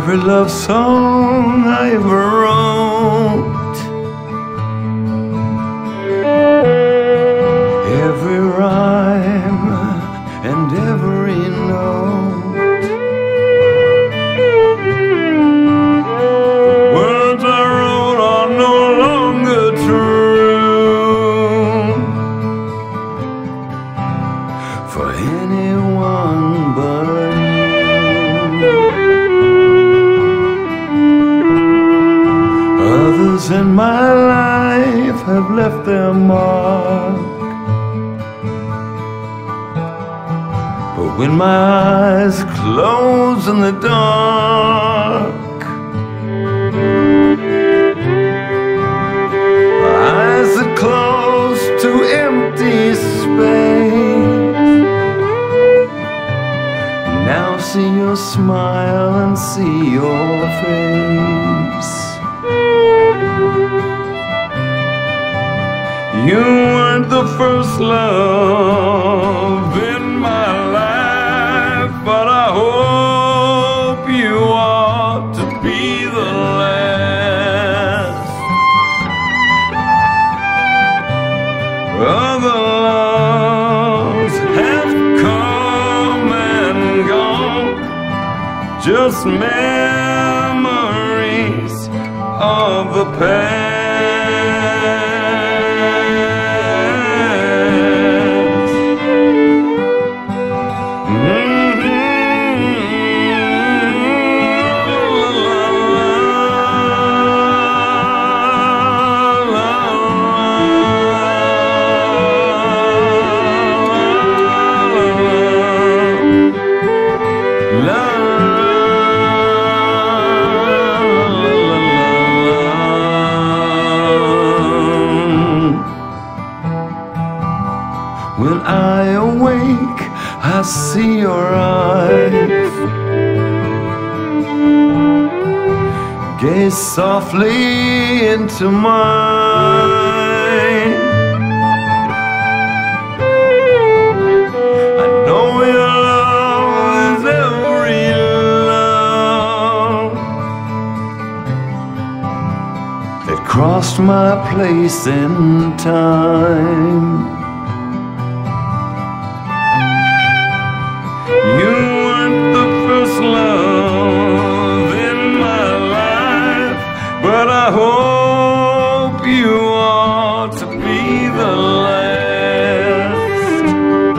every love song I ever wrote, every rhyme and every note. Words I wrote are no longer true for anyone but you. Others in my life have left their mark, but when my eyes close in the dark, my eyes are close to empty space. Now see your smile and see your face. You weren't the first love in my life, but I hope you are to be the last. Other loves have come and gone, just memories of the past. When I awake, I see your eyes gaze softly into mine. I know your love is every love that crossed my place in time. You weren't the first love in my life, but I hope you are to be the last.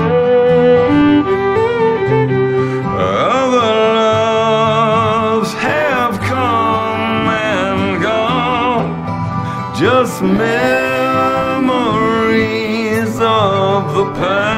Other loves have come and gone, just memories of the past.